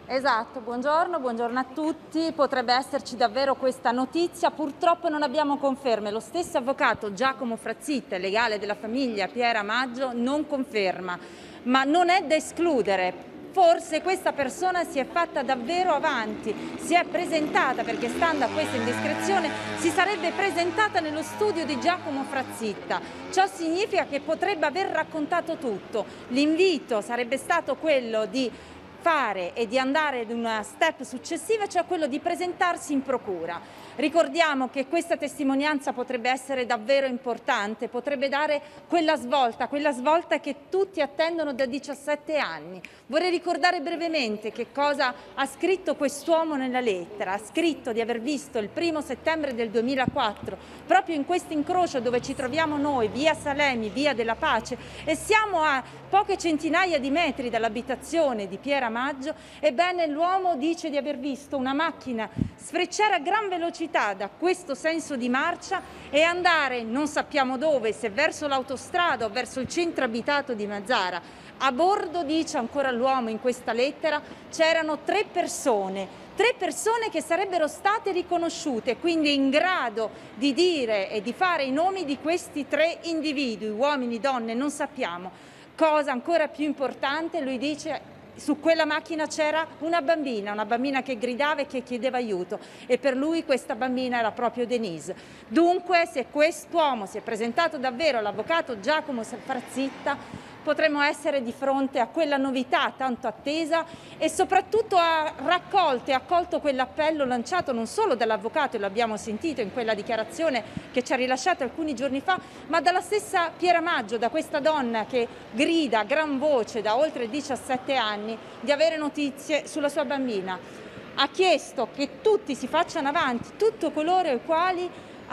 Esatto, buongiorno, buongiorno a tutti. Potrebbe esserci davvero questa notizia, purtroppo non abbiamo conferme. Lo stesso avvocato Giacomo Frazzitta, legale della famiglia Piera Maggio, non conferma, ma non è da escludere. Forse questa persona si è fatta davvero avanti, si è presentata, perché stando a questa indiscrezione si sarebbe presentata nello studio di Giacomo Frazzitta. Ciò significa che potrebbe aver raccontato tutto. L'invito sarebbe stato quello di fare e di andare ad una step successiva, cioè quello di presentarsi in procura. Ricordiamo che questa testimonianza potrebbe essere davvero importante, potrebbe dare quella svolta che tutti attendono da 17 anni. Vorrei ricordare brevemente che cosa ha scritto quest'uomo nella lettera. Ha scritto di aver visto il 1° settembre del 2004, proprio in questo incrocio dove ci troviamo noi, via Salemi, via della Pace, e siamo a poche centinaia di metri dall'abitazione di Piera Maggio. Ebbene, l'uomo dice di aver visto una macchina sfrecciare a gran velocità da questo senso di marcia e andare non sappiamo dove, se verso l'autostrada o verso il centro abitato di Mazara. A bordo, dice ancora l'uomo in questa lettera, c'erano 3 persone che sarebbero state riconosciute, quindi in grado di dire e di fare i nomi di questi 3 individui, uomini, donne, non sappiamo. Cosa ancora più importante, lui dice: su quella macchina c'era una bambina che gridava e che chiedeva aiuto, e per lui questa bambina era proprio Denise. Dunque, se quest'uomo si è presentato davvero all'avvocato Giacomo Frazzitta, potremmo essere di fronte a quella novità tanto attesa, e soprattutto ha raccolto e accolto quell'appello lanciato non solo dall'avvocato, e lo abbiamo sentito in quella dichiarazione che ci ha rilasciato alcuni giorni fa, ma dalla stessa Piera Maggio, da questa donna che grida a gran voce da oltre 17 anni di avere notizie sulla sua bambina. Ha chiesto che tutti si facciano avanti, tutti coloro i quali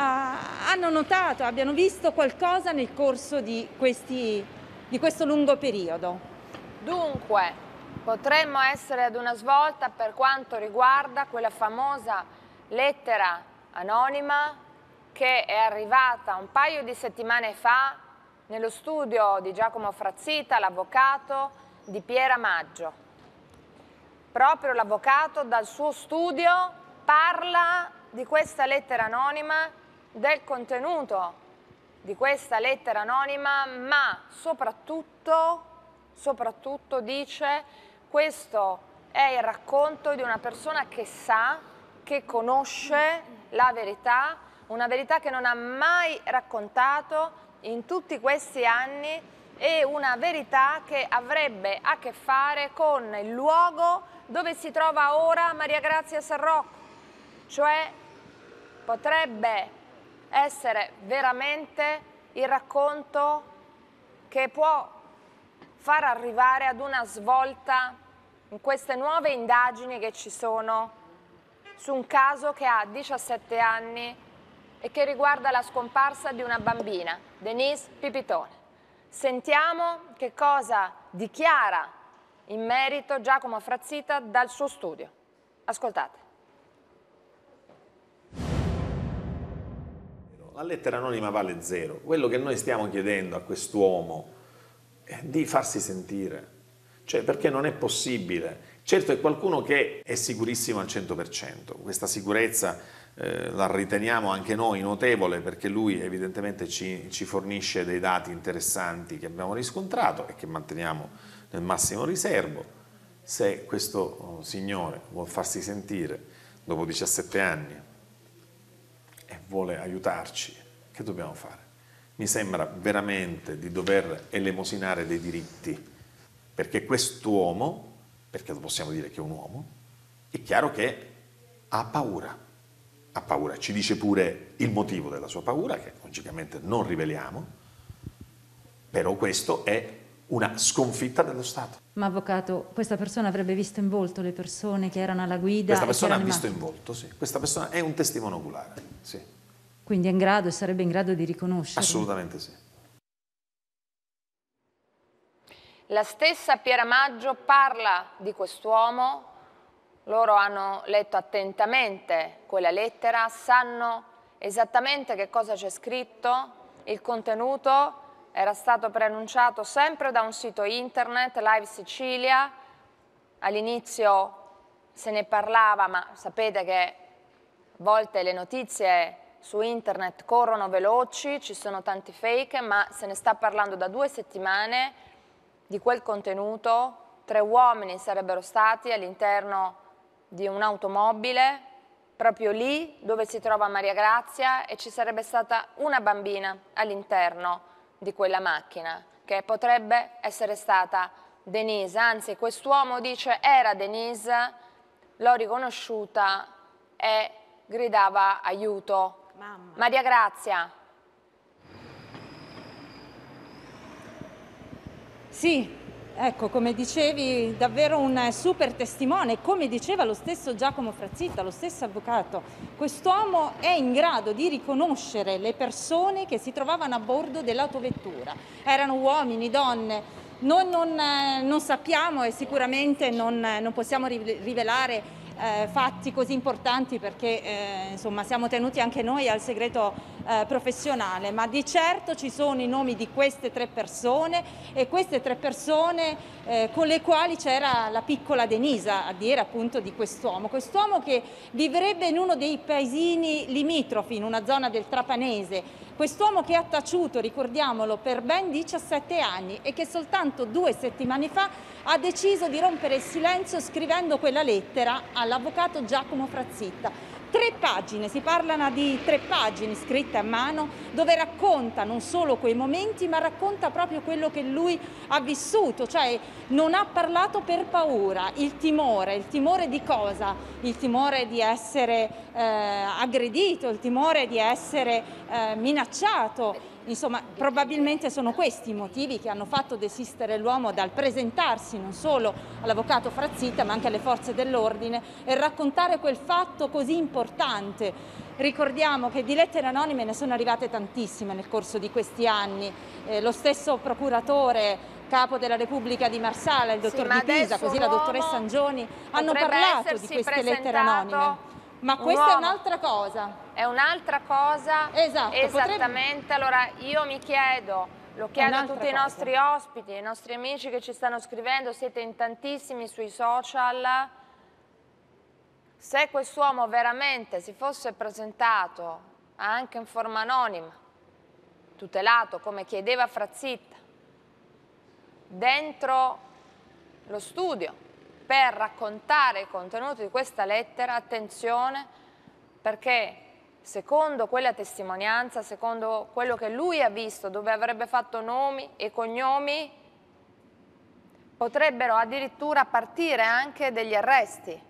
hanno notato, abbiano visto qualcosa nel corso di questo lungo periodo. Dunque, potremmo essere ad una svolta per quanto riguarda quella famosa lettera anonima che è arrivata un paio di settimane fa nello studio di Giacomo Frazzitta, l'avvocato di Piera Maggio. Proprio l'avvocato dal suo studio parla di questa lettera anonima, del contenuto di questa lettera anonima, ma soprattutto dice: questo è il racconto di una persona che sa, che conosce la verità, una verità che non ha mai raccontato in tutti questi anni, e una verità che avrebbe a che fare con il luogo dove si trova ora Maria Grazia San Rocco, cioè potrebbe essere veramente il racconto che può far arrivare ad una svolta in queste nuove indagini che ci sono su un caso che ha 17 anni e che riguarda la scomparsa di una bambina, Denise Pipitone. Sentiamo che cosa dichiara in merito Giacomo Frazzitta dal suo studio. Ascoltate. La lettera anonima vale 0. Quello che noi stiamo chiedendo a quest'uomo è di farsi sentire, cioè perché non è possibile. Certo, è qualcuno che è sicurissimo al 100%, questa sicurezza la riteniamo anche noi notevole, perché lui evidentemente ci fornisce dei dati interessanti che abbiamo riscontrato e che manteniamo nel massimo riservo. Se questo signore vuol farsi sentire dopo 17 anni e vuole aiutarci, che dobbiamo fare? Mi sembra veramente di dover elemosinare dei diritti, perché quest'uomo, perché lo possiamo dire che è un uomo, è chiaro che ha paura, ci dice pure il motivo della sua paura, che logicamente non riveliamo, però questo è una sconfitta dello Stato. Ma avvocato, questa persona avrebbe visto in volto le persone che erano alla guida? Questa persona ha visto in volto, sì. Questa persona è un testimone oculare, sì. Quindi è in grado e sarebbe in grado di riconoscere? Assolutamente sì. La stessa Piera Maggio parla di quest'uomo, loro hanno letto attentamente quella lettera, sanno esattamente che cosa c'è scritto, il contenuto era stato preannunciato sempre da un sito internet, Live Sicilia, all'inizio se ne parlava, ma sapete che a volte le notizie su internet corrono veloci, ci sono tanti fake, ma se ne sta parlando da 2 settimane di quel contenuto. 3 uomini sarebbero stati all'interno di un'automobile, proprio lì dove si trova Maria Grazia, e ci sarebbe stata una bambina all'interno di quella macchina, che potrebbe essere stata Denise, anzi quest'uomo dice era Denise, l'ho riconosciuta e gridava aiuto. Mamma. Maria Grazia. Sì, ecco, come dicevi, davvero un super testimone, come diceva lo stesso Giacomo Frazzitta, lo stesso avvocato. Quest'uomo è in grado di riconoscere le persone che si trovavano a bordo dell'autovettura. Erano uomini, donne. Noi non sappiamo e sicuramente non possiamo rivelare fatti così importanti perché insomma siamo tenuti anche noi al segreto professionale, ma di certo ci sono i nomi di queste 3 persone e queste 3 persone con le quali c'era la piccola Denisa, a dire appunto di quest'uomo che vivrebbe in uno dei paesini limitrofi, in una zona del Trapanese. Quest'uomo che ha taciuto, ricordiamolo, per ben 17 anni e che soltanto 2 settimane fa ha deciso di rompere il silenzio scrivendo quella lettera all'avvocato Giacomo Frazzitta. 3 pagine, si parlano di 3 pagine scritte a mano dove racconta non solo quei momenti ma racconta proprio quello che lui ha vissuto, cioè non ha parlato per paura, il timore di cosa? Il timore di essere aggredito, il timore di essere minacciato. Insomma, probabilmente sono questi i motivi che hanno fatto desistere l'uomo dal presentarsi non solo all'avvocato Frazzitta ma anche alle forze dell'ordine e raccontare quel fatto così importante. Ricordiamo che di lettere anonime ne sono arrivate tantissime nel corso di questi anni. Lo stesso procuratore capo della Repubblica di Marsala, il dottor Di Pisa, così la dottoressa Angioni, hanno parlato di queste lettere anonime. Ma questa è un'altra cosa. È un'altra cosa? Esatto. Esattamente. Allora io mi chiedo, lo chiedo a tutti i nostri ospiti, ai nostri amici che ci stanno scrivendo, siete in tantissimi sui social, se quest'uomo veramente si fosse presentato anche in forma anonima, tutelato come chiedeva Frazzitta, dentro lo studio, per raccontare i contenuti di questa lettera, attenzione, perché secondo quella testimonianza, secondo quello che lui ha visto, dove avrebbe fatto nomi e cognomi, potrebbero addirittura partire anche degli arresti.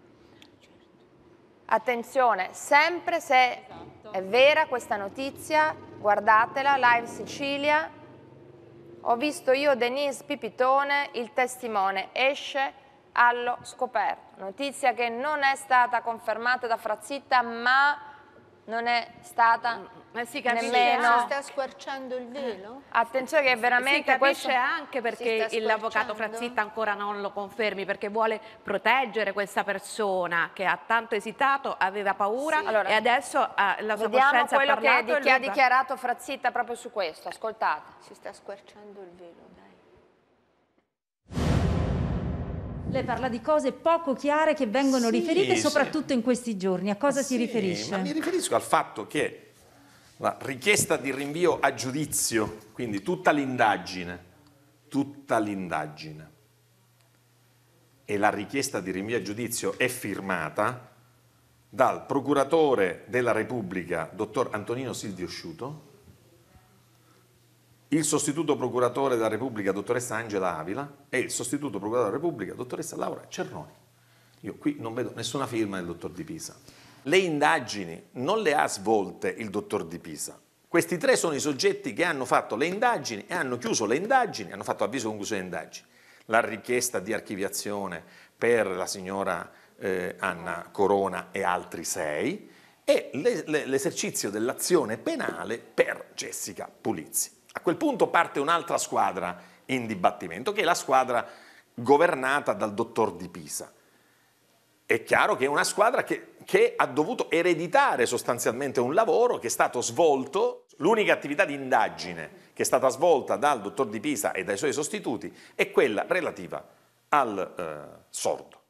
Attenzione, sempre se è vera questa notizia, guardatela, Live Sicilia, ho visto io Denise Pipitone, il testimone esce allo scoperto, notizia che non è stata confermata da Frazzitta, ma non è stata si capisce nemmeno... Si sta squarciando il velo? Attenzione che veramente si capisce questo... anche perché l'avvocato Frazzitta ancora non lo confermi, perché vuole proteggere questa persona che ha tanto esitato, aveva paura e adesso la sua coscienza ha parlato. Vediamo quello che ha dichiarato Frazzitta proprio su questo, ascoltate. Si sta squarciando il velo, dai. Lei parla di cose poco chiare che vengono riferite soprattutto in questi giorni. A cosa si riferisce? Ma mi riferisco al fatto che la richiesta di rinvio a giudizio, quindi tutta l'indagine e la richiesta di rinvio a giudizio è firmata dal procuratore della Repubblica, dottor Antonino Silvio Sciuto, il sostituto procuratore della Repubblica, dottoressa Angela Avila, e il sostituto procuratore della Repubblica, dottoressa Laura Cernoni. Io qui non vedo nessuna firma del dottor Di Pisa. Le indagini non le ha svolte il dottor Di Pisa. Questi 3 sono i soggetti che hanno fatto le indagini e hanno chiuso le indagini, hanno fatto avviso di conclusione delle indagini. La richiesta di archiviazione per la signora Anna Corona e altri 6 e l'esercizio dell'azione penale per Jessica Pulizzi. A quel punto parte un'altra squadra in dibattimento, che è la squadra governata dal dottor Di Pisa. È chiaro che è una squadra che ha dovuto ereditare sostanzialmente un lavoro che è stato svolto. L'unica attività di indagine che è stata svolta dal dottor Di Pisa e dai suoi sostituti è quella relativa al sordo.